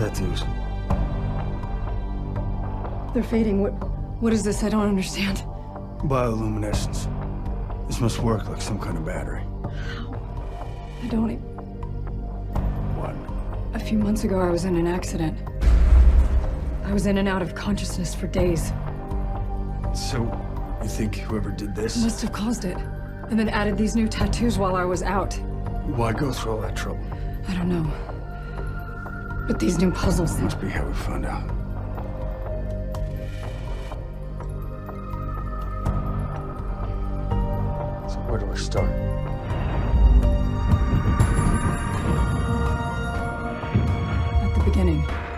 tattoos. They're fading. What is this? I don't understand. Bioluminescence. This must work like some kind of battery. I don't even... What? A few months ago, I was in an accident. I was in and out of consciousness for days. So, you think whoever did this... Must have caused it. And then added these new tattoos while I was out. Why go through all that trouble? I don't know. But these new puzzles... Must be how we found out. So where do I start? At the beginning.